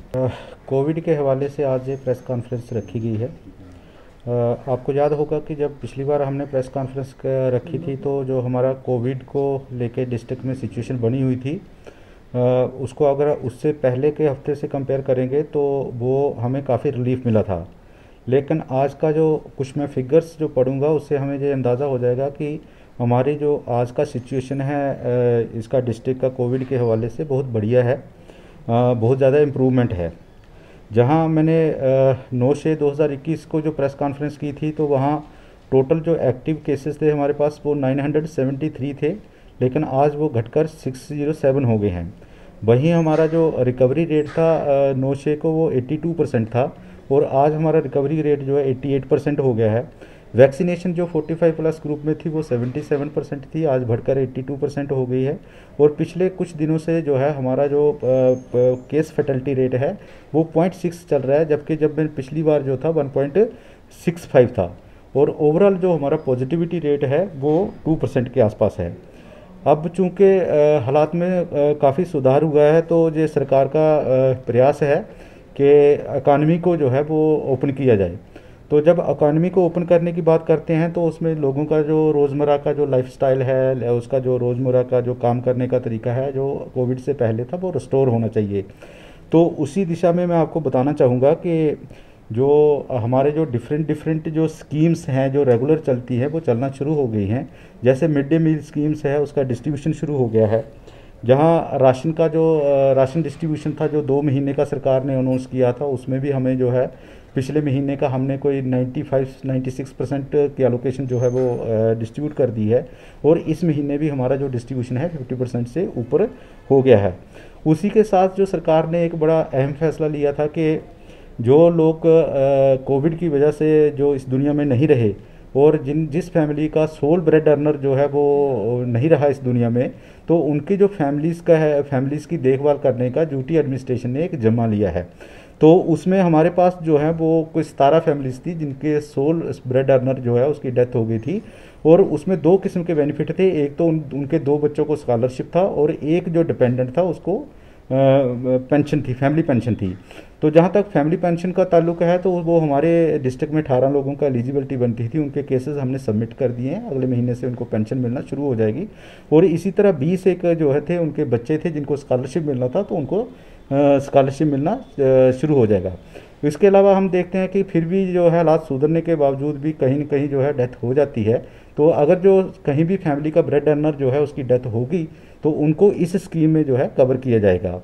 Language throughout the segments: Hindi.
कोविड के हवाले से आज ये प्रेस कॉन्फ्रेंस रखी गई है। आपको याद होगा कि जब पिछली बार हमने प्रेस कॉन्फ्रेंस रखी थी तो जो हमारा कोविड को लेके डिस्ट्रिक्ट में सिचुएशन बनी हुई थी, उसको अगर उससे पहले के हफ्ते से कंपेयर करेंगे तो वो हमें काफ़ी रिलीफ मिला था। लेकिन आज का जो कुछ मैं फिगर्स जो पढ़ूंगा उससे हमें ये अंदाज़ा हो जाएगा कि हमारी जो आज का सिचुएशन है इसका डिस्ट्रिक्ट का कोविड के हवाले से बहुत बढ़िया है। बहुत ज़्यादा इम्प्रूवमेंट है। जहां मैंने 9/6/2021 को जो प्रेस कॉन्फ्रेंस की थी तो वहां टोटल जो एक्टिव केसेस थे हमारे पास वो 973 थे, लेकिन आज वो घटकर 607 हो गए हैं। वहीं हमारा जो रिकवरी रेट था 9/6 को वो 82% था और आज हमारा रिकवरी रेट जो है 88% हो गया है। वैक्सीनेशन जो 45+ ग्रुप में थी वो 77% थी, आज बढ़कर 82% हो गई है। और पिछले कुछ दिनों से जो है हमारा जो केस फैटलिटी रेट है वो 0.6 चल रहा है, जबकि जब मैं पिछली बार जो था 1.65 था। और ओवरऑल जो हमारा पॉजिटिविटी रेट है वो 2% के आसपास है। अब चूँकि हालात में काफ़ी सुधार हुआ है तो ये सरकार का प्रयास है कि इकानमी को जो है वो ओपन किया जाए। तो जब इकानमी को ओपन करने की बात करते हैं तो उसमें लोगों का जो रोज़मर्रा का जो लाइफस्टाइल है, उसका जो रोज़मर्रा का जो काम करने का तरीका है जो कोविड से पहले था वो रिस्टोर होना चाहिए। तो उसी दिशा में मैं आपको बताना चाहूँगा कि जो हमारे जो डिफरेंट जो स्कीम्स हैं जो रेगुलर चलती हैं वो चलना शुरू हो गई हैं। जैसे मिड डे मील स्कीम्स है उसका डिस्ट्रीब्यूशन शुरू हो गया है। जहां राशन का जो राशन डिस्ट्रीब्यूशन था जो 2 महीने का सरकार ने अनाउंस किया था, उसमें भी हमें जो है पिछले महीने का हमने कोई 95-96% की एलोकेशन जो है वो डिस्ट्रीब्यूट कर दी है। और इस महीने भी हमारा जो डिस्ट्रीब्यूशन है 50% से ऊपर हो गया है। उसी के साथ जो सरकार ने एक बड़ा अहम फैसला लिया था कि जो लोग कोविड की वजह से जो इस दुनिया में नहीं रहे और जिस फैमिली का सोल ब्रेड अर्नर जो है वो नहीं रहा इस दुनिया में, तो उनकी जो फैमिलीज़ का है, फैमिलीज़ की देखभाल करने का ड्यूटी एडमिनिस्ट्रेशन ने एक जमा लिया है। तो उसमें हमारे पास जो है वो कोई 17 फैमिलीज़ थी जिनके सोल ब्रेड अर्नर जो है उसकी डेथ हो गई थी। और उसमें 2 किस्म के बेनिफिट थे। एक तो उनके 2 बच्चों को स्कॉलरशिप था और एक जो डिपेंडेंट था उसको पेंशन थी, फैमिली पेंशन थी। तो जहाँ तक फैमिली पेंशन का ताल्लुक है तो वो हमारे डिस्ट्रिक्ट में 18 लोगों का एलिजिबिलिटी बनती थी, उनके केसेस हमने सबमिट कर दिए हैं। अगले महीने से उनको पेंशन मिलना शुरू हो जाएगी। और इसी तरह 20 एक जो है थे उनके बच्चे थे जिनको स्कॉलरशिप मिलना था, तो उनको स्कॉलरशिप मिलना शुरू हो जाएगा। इसके अलावा हम देखते हैं कि फिर भी जो है हालात सुधरने के बावजूद भी कहीं न कहीं जो है डेथ हो जाती है। तो अगर जो कहीं भी फैमिली का ब्रेड अर्नर जो है उसकी डेथ होगी तो उनको इस स्कीम में जो है कवर किया जाएगा।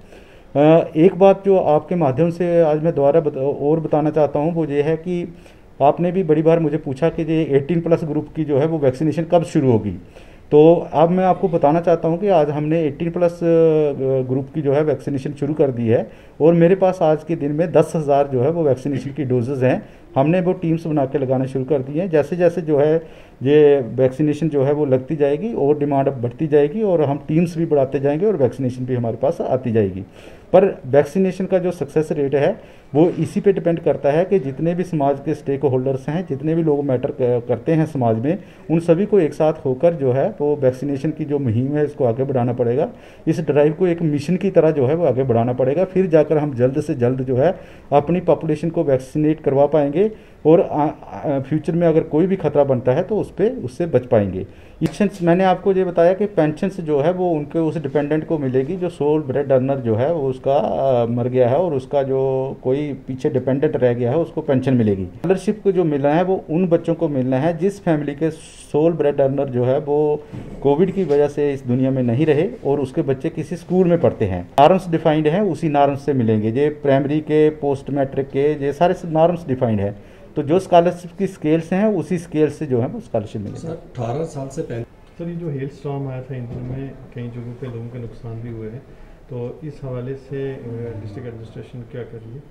एक बात जो आपके माध्यम से आज मैं दोबारा और बताना चाहता हूँ वो ये है कि आपने भी बड़ी बार मुझे पूछा कि ये 18+ ग्रुप की जो है वो वैक्सीनेशन कब शुरू होगी। तो अब मैं आपको बताना चाहता हूं कि आज हमने 18+ ग्रुप की जो है वैक्सीनेशन शुरू कर दी है। और मेरे पास आज के दिन में 10,000 जो है वो वैक्सीनेशन की डोजेज़ हैं। हमने वो टीम्स बना के लगाना शुरू कर दी हैं। जैसे जैसे जो है ये वैक्सीनेशन जो है वो लगती जाएगी और डिमांड बढ़ती जाएगी और हम टीम्स भी बढ़ाते जाएंगे और वैक्सीनेशन भी हमारे पास आती जाएगी। पर वैक्सीनेशन का जो सक्सेस रेट है वो इसी पे डिपेंड करता है कि जितने भी समाज के स्टेक होल्डर्स हैं, जितने भी लोग मैटर करते हैं समाज में, उन सभी को एक साथ होकर जो है वो वैक्सीनेशन की जो मुहिम है इसको आगे बढ़ाना पड़ेगा। इस ड्राइव को एक मिशन की तरह जो है वो आगे बढ़ाना पड़ेगा। फिर जाकर हम जल्द से जल्द जो है अपनी पॉपुलेशन को वैक्सीनेट करवा पाएंगे और फ्यूचर में अगर कोई भी खतरा बनता है तो उससे बच पाएंगे। पेंशन्स मैंने आपको ये बताया कि पेंशन्स जो है वो उनके उस डिपेंडेंट को मिलेगी जो सोल ब्रेड अर्नर जो है वो उसका मर गया है और उसका जो कोई पीछे डिपेंडेंट रह गया है उसको पेंशन मिलेगी। स्कॉलरशिप को जो मिलना है वो उन बच्चों को मिलना है जिस फैमिली के सोल ब्रेड अर्नर जो है वो कोविड की वजह से इस दुनिया में नहीं रहे और उसके बच्चे किसी स्कूल में पढ़ते हैं। नॉर्म्स डिफाइंड है, उसी नॉर्म्स से मिलेंगे। ये प्राइमरी के, पोस्ट मैट्रिक के, ये सारे नॉर्म्स डिफाइंड है। तो जो स्कॉलरशिप की स्केल्स हैं उसी स्केल से जो है वो स्कॉलरशिप मिलेगी। सर 18 साल से पहले सर ये जो हेल स्टॉर्म आया था इन दिनों में कई जगहों पे लोगों के नुकसान भी हुए हैं, तो इस हवाले से डिस्ट्रिक्ट एडमिनिस्ट्रेशन क्या कर रही है?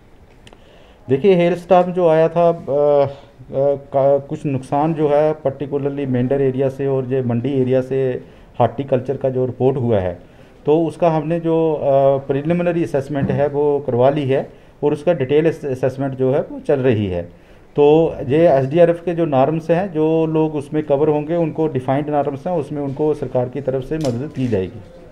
देखिए हेल स्टॉर्म जो आया था कुछ नुकसान जो है पर्टिकुलरली मेंढर एरिया से और जो मंडी एरिया से हार्टिकल्चर का जो रिपोर्ट हुआ है तो उसका हमने जो प्रिलिमिनरी असेसमेंट है वो करवा ली है और उसका डिटेल असेसमेंट जो है वो चल रही है। तो ये SDRF के जो नॉर्म्स हैं जो लोग उसमें कवर होंगे उनको डिफाइंड नॉर्म्स हैं, उसमें उनको सरकार की तरफ से मदद की जाएगी।